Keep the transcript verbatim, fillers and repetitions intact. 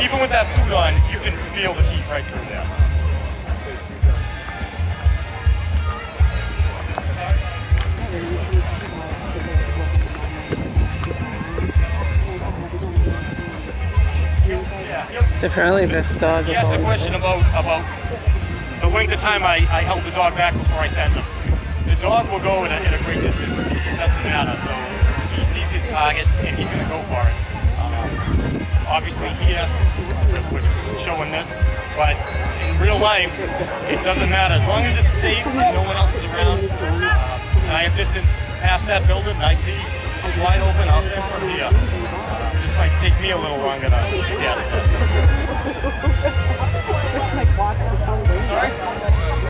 even with that suit on, you can feel the teeth right through there. So apparently this dog. He asked a question about about the length of time I, I held the dog back before I sent him. The dog will go at a, at a great distance. It doesn't matter. So he sees his target and he's going to go for it. Um, obviously here we're, we're showing this, but in real life it doesn't matter as long as it's safe and no one else is around. Uh, and I have distance past that building. And I see it's wide open. I'll send from here. Uh, this might take me a little longer to, to get it. Sorry?